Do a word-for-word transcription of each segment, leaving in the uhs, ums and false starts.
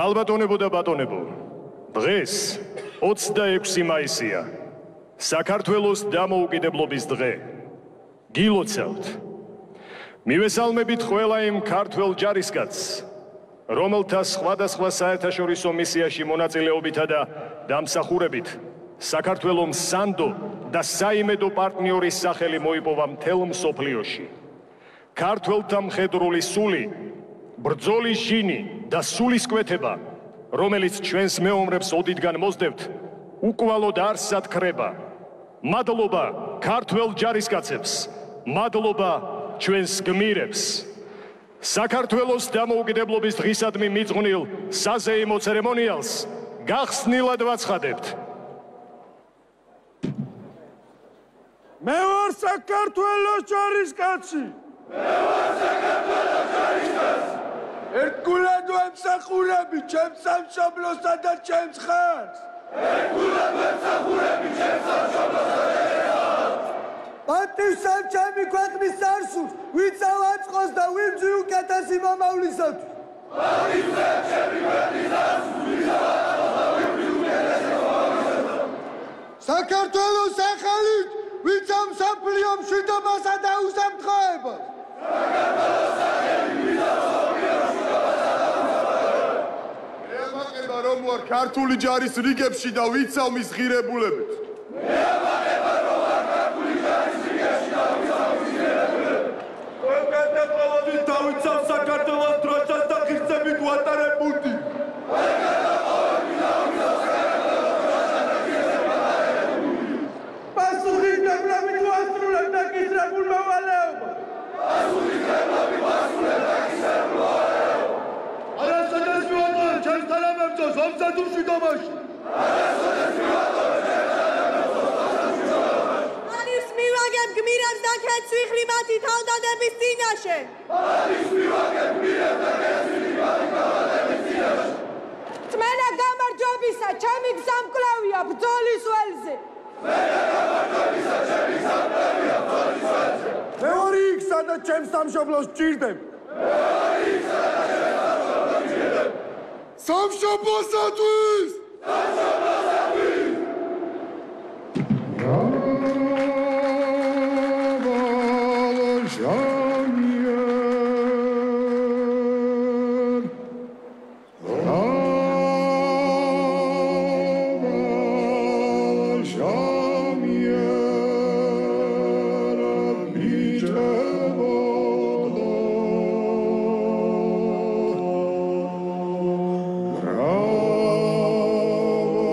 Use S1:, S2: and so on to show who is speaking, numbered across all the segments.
S1: ალბატონებო და ბატონებო, დღეს ოცდაექვსი მაისია, საქართველოს დამოუკიდებლობის დღე. გილოცავთ. მივესალმებით ყველა იმ ქართველ ჯარისკაცს, რომელთა სხვადასხვა საერთაშორისო მისიაში მონაწილეობითა და დამსახურებით საქართველოს სანდო და საიმედო პარტნიორის სახელი მოიპოვა მთელ მსოფლიოში. ქართველთა მხედრული სული, ბრძოლის ჟინი და სულისკვეთება, რომელიც ჩვენს მეომრებს ოდითგან მოსდევთ, უკვალოდ არ სათქრება. მადლობა ქართველ ჯარისკაცებს, მადლობა ჩვენს გმირებს. საქართველოს დამოუკიდებლობის დღისადმი მიძღვნილ საზეიმო ცერემონიალს გახსნილად ვაცხადებთ.
S2: მე ვარ საქართველოს ჯარისკაცი.
S3: მე ვარ საქართველოს ჯარისკაცი.
S2: ერთგულად ვემსახურები ჩემს სამშობლოსა და ჩემს ხალხს.
S3: ერთგულად ვემსახურები ჩემს სამშობლოსა და ჩემს ხალხს.
S2: პატივსამ ჩემი ქვეყნის წარსულს, ვინც ავაწყოს და ვიმძი უკეთესი მომავლისათვის.
S3: პატივსამ ჩემი ქვეყნის წარსულს, ვინც ავაწყოს და ვიმძი უკეთესი მომავლისათვის.
S2: საქართველოს სახელით, ვინც ამ მსოფლიო მშვიდობასა და უსაფრთხოებას.
S3: საქართველოს სახელით, ვინც ამ მსოფლიო მშვიდობასა და უსაფრთხოებას.
S2: მე ამაყება რომ ვარ ქართული ჯარის რიგებში და ვიცავ მის ღირებულებით.
S3: მე ამაყება რომ ვარ ქართული ჯარის რიგებში და ვიცავ მის ღირებულებით.
S2: ყველგანდა ყოველთვის დავიცავ საქართველოს დროშას და ღირსებით ვატარებუდი.
S3: ყველგანდა ყოველთვის დავიცავ საქართველოს დროშას და ღირსებით ვატარებუდი.
S2: პასუხისმგებლობით ვასრულებ დაკისრებულ მოვალეობას.
S3: პასუხისმგებლობით ვასრულებ დაკისრებულ მოვალეობას.
S2: არასოდეს მივატოვებ ჩემს თანამებრძოლს ომსა თუ მშვიდობაში.
S3: არასოდეს მივატოვებ ჩემს თანამებრძოლს ომსა თუ მშვიდობაში.
S4: არის მივაგებ გმირებს და ქეთს ვიხრი მათი თავდადების წინაშე.
S3: არის მივაგებ გმირებს და ქეთს ვიხრი მათი თავდადების წინაშე.
S4: რწმენა გამარჯვებისა, ჩემი გზამკვლევია ბრძოლის ველზე.
S3: რწმენა გამარჯვებისა, ჩემი გზამკვლევია ბრძოლის ველზე.
S2: მე ვარ იქ, სადაც ჩემს სამშობლოს ვჭირდები.
S3: მე ვარ იქ, სადაც ჩემს სამშობლოს ვჭირდები.
S2: სამშობლოსათვის!
S3: სამშობლოსათვის!
S2: Bravo!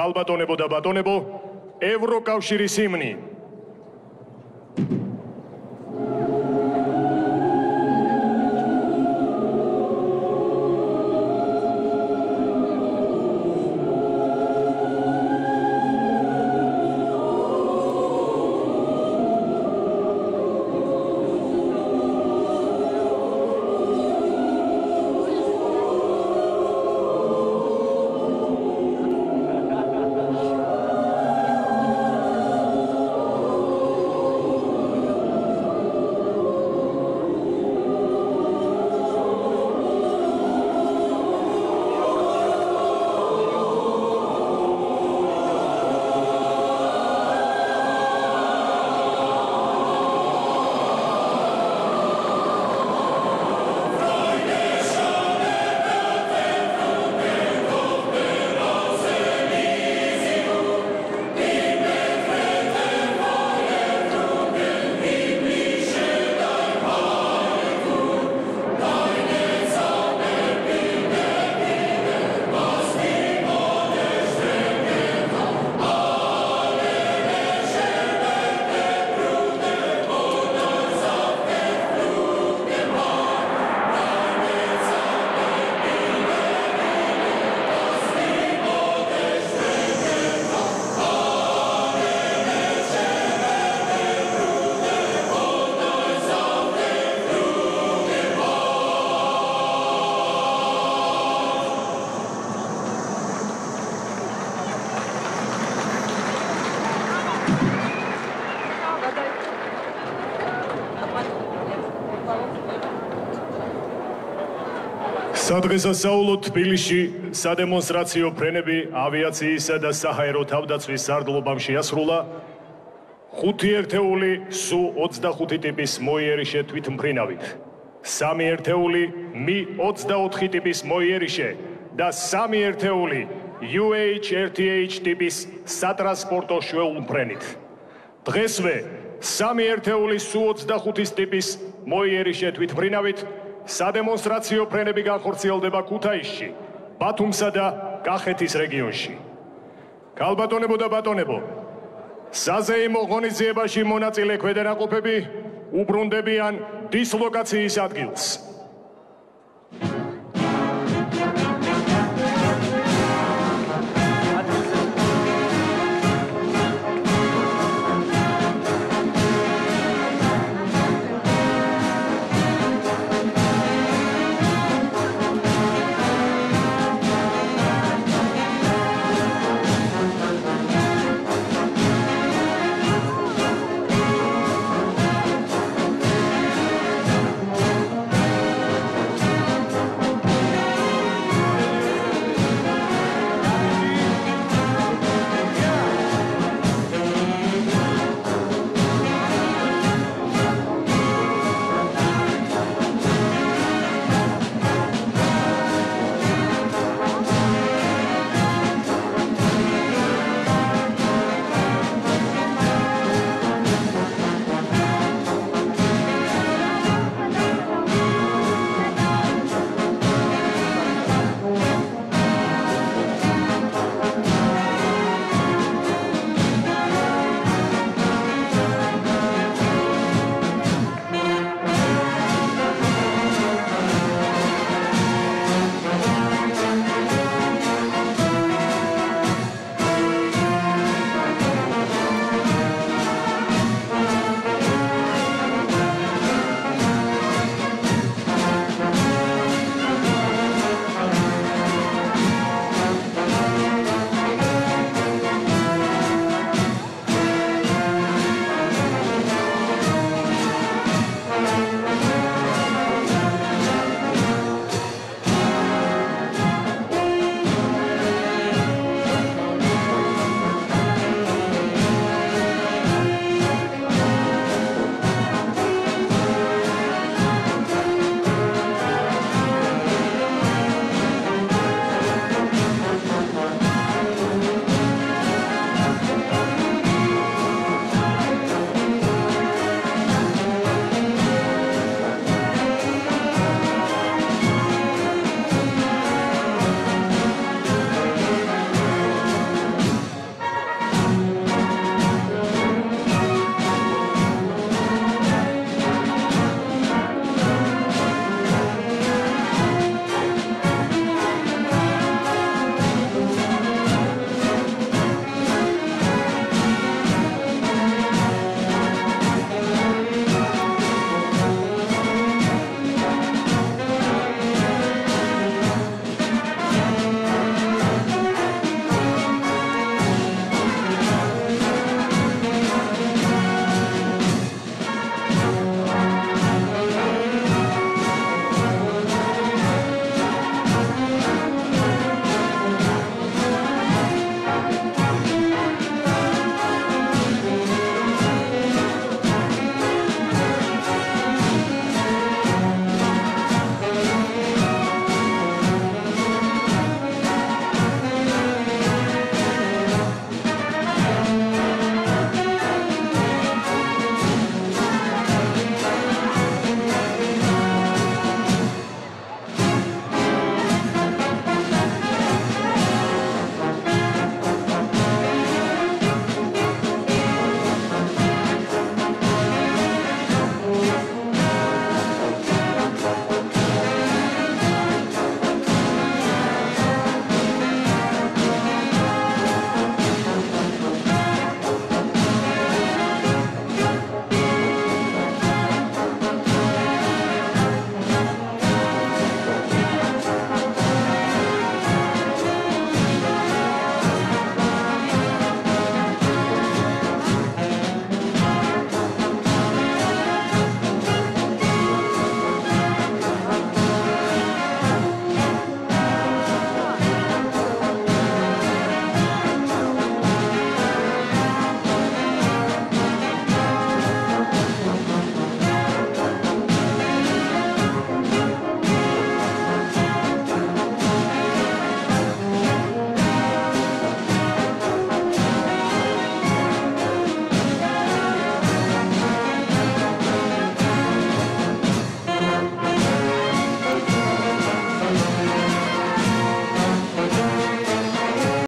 S1: ქალბატონებო და ბატონებო, ევროკავშირის ჰიმნი. სადღესასწაულო თბილისში სადემონსტრაციო ფრენები ავიაციისა და საჰაერო თავდაცვის სარდლობამ შეასრულა ხუთი ერთეული სუ ოცდახუთი ტიპის მოიერიშე თვითმფრინავით, სამი ერთეული მი ოცდაოთხი ტიპის მოიერიშე და სამი ერთეული იუ ეიჩ ერთი ეიჩ ტიპის სატრანსპორტო შვეულმფრენით. დღესვე სამი ერთეული სუ ოცდახუთის ტიპის მოიერიშე თვითმფრინავით სადემონსტრაციო ფრენები განხორციელდება ქუთაისში, ბათუმსა და კახეთის რეგიონში. ქალბატონებო და ბატონებო, საზეიმო ღონისძიებაში მონაწილე ქვედანაყოფები უბრუნდებიან დისლოკაციის ადგილს.